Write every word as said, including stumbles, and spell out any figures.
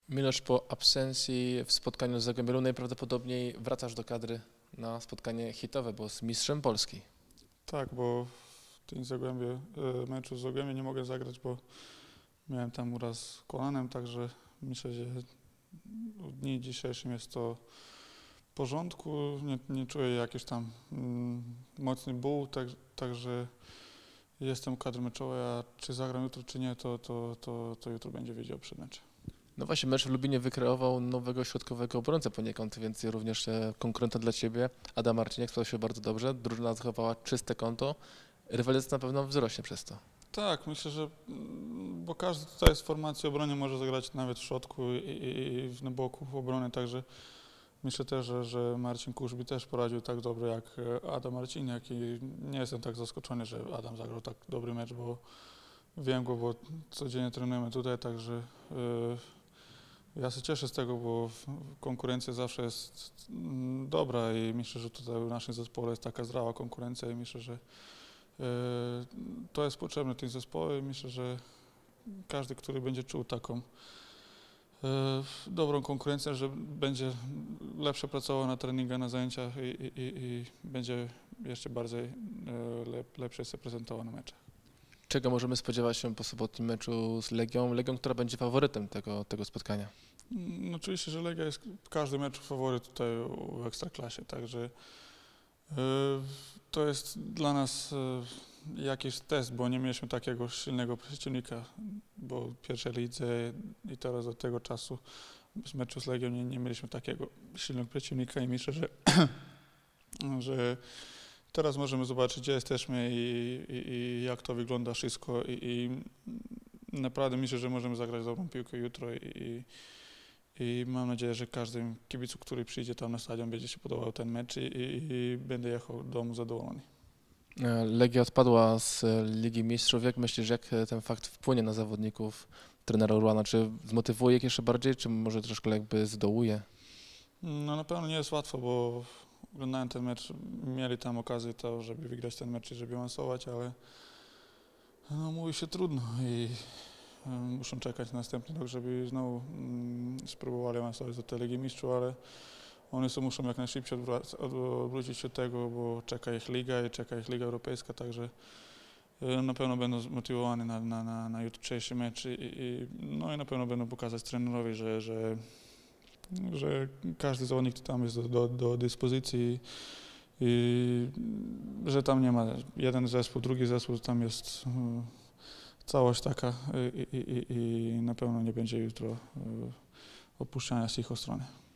Milosz, po absencji w spotkaniu z Zagłębią najprawdopodobniej wracasz do kadry na spotkanie hitowe, bo z mistrzem Polski. Tak, bo w tym Zagłębie, e, meczu z Zagłębiem nie mogę zagrać, bo miałem tam uraz z kolanem, także myślę, że w dniu dzisiejszym jest to w porządku. Nie, nie czuję jakiś tam mm, mocny ból, tak, także jestem w kadrze meczowej, a czy zagram jutro, czy nie, to, to, to, to jutro będzie wiedział przed meczem. No właśnie, mecz w Lubinie wykreował nowego środkowego obrońcę poniekąd, więc również e, konkurenta dla Ciebie. Adam Marciniak sprawdził się bardzo dobrze, drużyna zachowała czyste konto, rywalizacja na pewno wzrośnie przez to. Tak, myślę, że mm, bo każdy tutaj z formacji obrony może zagrać nawet w środku i, i, i na boku w obronie, także myślę też, że, że Marcin Kuszby też poradził tak dobrze jak Adam Marciniak i nie jestem tak zaskoczony, że Adam zagrał tak dobry mecz, bo wiem go, bo codziennie trenujemy tutaj, także yy, ja się cieszę z tego, bo konkurencja zawsze jest mm, dobra i myślę, że tutaj w naszym zespole jest taka zdrowa konkurencja i myślę, że yy, to jest potrzebne tym zespole i myślę, że każdy, który będzie czuł taką Yy, dobrą konkurencję, że będzie lepsze pracował na treningach, na zajęciach i, i, i, i będzie jeszcze bardziej yy, lep, lepsze się prezentował na meczach. Czego możemy spodziewać się po sobotnim meczu z Legią? Legią, która będzie faworytem tego, tego spotkania. No, oczywiście, że Legia jest w każdym meczu faworyt tutaj w Ekstraklasie, także yy, to jest dla nas yy, jakiś test, bo nie mieliśmy takiego silnego przeciwnika, bo w pierwszej lidze i teraz od tego czasu z meczu z Legią nie, nie mieliśmy takiego silnego przeciwnika i myślę, że, że teraz możemy zobaczyć, gdzie jesteśmy i, i, i jak to wygląda wszystko i, i naprawdę myślę, że możemy zagrać dobrą piłkę jutro i, i mam nadzieję, że każdym kibicu, który przyjdzie tam na stadion, będzie się podobał ten mecz i, i, i będę jechał do domu zadowolony. Legia odpadła z Ligi Mistrzów. Jak myślisz, jak ten fakt wpłynie na zawodników trenera Urłana? Czy zmotywuje ich jeszcze bardziej, czy może troszkę jakby zdołuje? No na pewno nie jest łatwo, bo oglądałem ten mecz, mieli tam okazję to, żeby wygrać ten mecz i żeby awansować, ale no, mówi się trudno i um, muszą czekać na następny rok, żeby znowu um, spróbowali awansować do tej Ligi Mistrzów, ale oni są, muszą jak najszybciej odwrócić się od tego, bo czeka ich Liga i czeka ich Liga Europejska, także na pewno będą zmotywowani na, na, na, na jutrzejszy mecz i, i, no i na pewno będą pokazać trenerowi, że, że, że każdy zawodnik tam jest do, do, do dyspozycji i że tam nie ma jeden zespół, drugi zespół, tam jest całość taka i, i, i, i na pewno nie będzie jutro opuszczania z ich strony.